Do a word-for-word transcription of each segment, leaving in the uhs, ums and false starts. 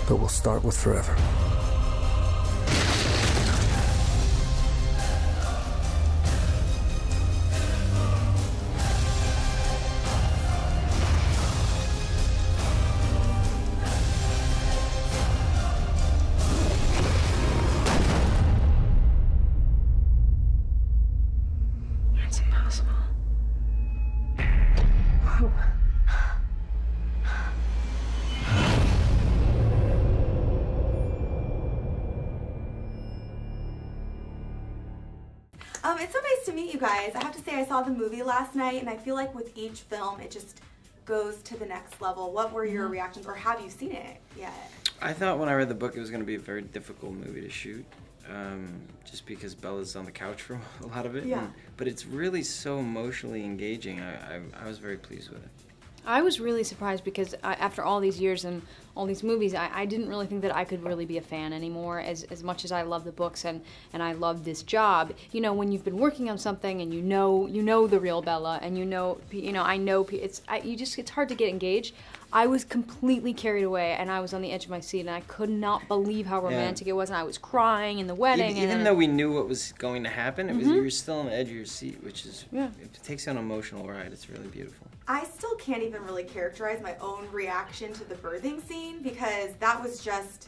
but we'll start with forever. It's impossible. Um, it's so nice to meet you guys. I have to say I saw the movie last night, and I feel like with each film it just goes to the next level. What were your reactions, or have you seen it yet? I thought when I read the book it was going to be a very difficult movie to shoot, um, just because Bella's on the couch for a lot of it. Yeah. And, but it's really so emotionally engaging. I, I, I was very pleased with it. I was really surprised because I, after all these years and all these movies, I, I didn't really think that I could really be a fan anymore. As as much as I love the books and and I love this job, you know, when you've been working on something and you know you know the real Bella and you know you know I know it's I, you just it's hard to get engaged. I was completely carried away and I was on the edge of my seat and I could not believe how romantic Yeah. it was, and I was crying in the wedding. Even, even and, though we knew what was going to happen, it was Mhm. you were still on the edge of your seat, which is Yeah. it takes you on an emotional ride. It's really beautiful. I still can't even really characterize my own reaction to the birthing scene because that was just,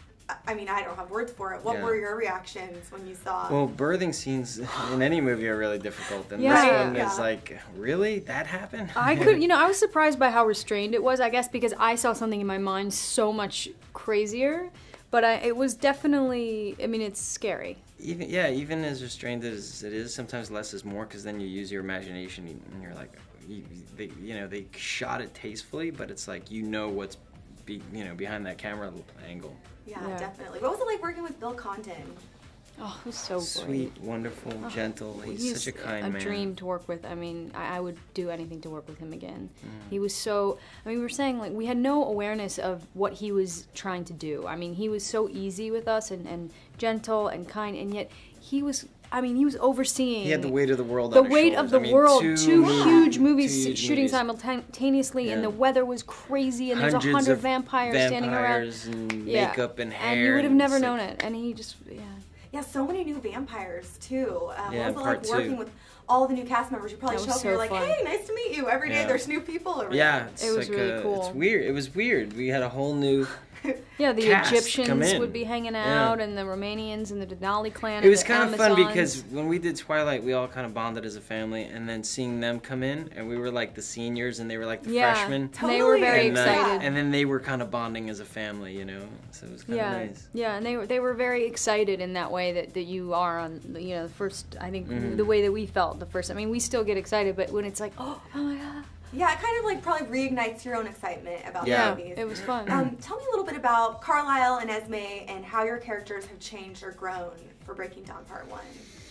I mean, I don't have words for it. What Yeah. were your reactions when you saw it? Well, birthing scenes in any movie are really difficult, and Yeah. this one Yeah. is like, really? That happened? I could, you know, I was surprised by how restrained it was, I guess, because I saw something in my mind so much crazier. But I, it was definitely, I mean, it's scary. Even yeah, even as restrained as it is, sometimes less is more because then you use your imagination and you're like, you, they, you know, they shot it tastefully, but it's like you know what's, be, you know, behind that camera angle. Yeah, Yeah. definitely. What was it like working with Bill Condon? Oh, it was so Sweet, great. wonderful, Oh, gentle. He's, such a kind a man. dream to work with. I mean, I, I would do anything to work with him again. Mm. He was so, I mean, we were saying, like, we had no awareness of what he was trying to do. I mean, he was so easy with us and, and gentle and kind, and yet he was, I mean, he was overseeing. He had the weight of the world The on his weight shoulders. of the I mean, world, two, two huge two movies huge shooting movies. simultaneously, and Yeah. the weather was crazy, and there's a Hundreds hundred of vampires, standing around. vampires and Yeah. makeup and hair. And you would have and never it's known like- it, and he just, yeah. Yeah, so many new vampires too. Um, Yeah, what was it part like working two. with all the new cast members? You probably That show was up and you're so like, fun. hey, nice to meet you. Every day Yeah. there's new people around. Yeah, it's It was like really a, cool. It's weird. It was weird. We had a whole new. Yeah, the cast come Egyptians in. would be hanging Yeah. out, and the Romanians, and the Denali clan. It and was the kind of fun Amazons. because when we did Twilight, we all kind of bonded as a family, and then seeing them come in, and we were like the seniors, and they were like the yeah, freshmen. they were very and, uh, excited. and then they were kind of bonding as a family, you know. So it was kind yeah, of nice. yeah, and they were they were very excited in that way that, that you are on the, you know the first. I think Mhm. the way that we felt the first. I mean, we still get excited, but when it's like, oh, oh my god. Yeah, it kind of like probably reignites your own excitement about Yeah. the movies. It was fun. Um, tell me a little bit about Carlisle and Esme and how your characters have changed or grown for Breaking Dawn Part One,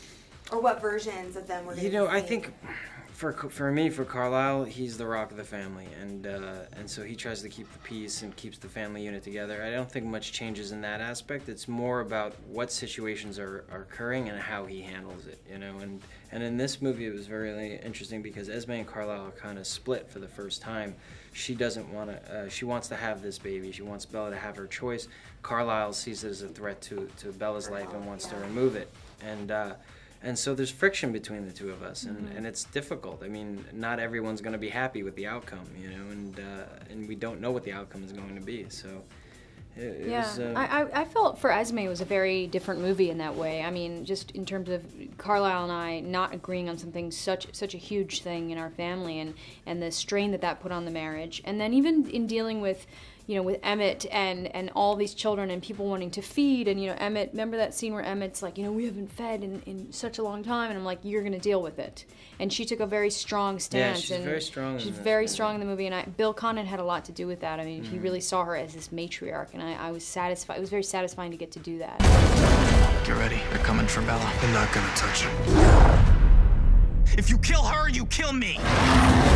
or what versions of them were. You know, I think for for me, for Carlisle, he's the rock of the family, and uh, and so he tries to keep the peace and keeps the family unit together. I don't think much changes in that aspect. It's more about what situations are, are occurring and how he handles it, you know. And and in this movie, it was very interesting because Esme and Carlisle are kind of split for the first time. She doesn't want to. Uh, she wants to have this baby. She wants Bella to have her choice. Carlisle sees it as a threat to to Bella's life and wants to remove it. And uh, And so there's friction between the two of us, and, Mm-hmm. and it's difficult. I mean, not everyone's going to be happy with the outcome, you know, and uh, and we don't know what the outcome is going to be. So it, it Yeah, was. Uh, I, I I felt for Esme it was a very different movie in that way. I mean, just in terms of Carlisle and I not agreeing on something such such a huge thing in our family, and and the strain that that put on the marriage, and then even in dealing with, you know, with Emmett and, and all these children and people wanting to feed, and, you know, Emmett, remember that scene where Emmett's like, you know, we haven't fed in, in such a long time, and I'm like, you're going to deal with it. And she took a very strong stance. she's and very strong in She's this very movie. strong in the movie, and I, Bill Condon had a lot to do with that. I mean, he Mhm. really saw her as this matriarch, and I, I was satisfied. It was very satisfying to get to do that. Get ready. They're coming for Bella. I'm not gonna touch her. If you kill her, you kill me.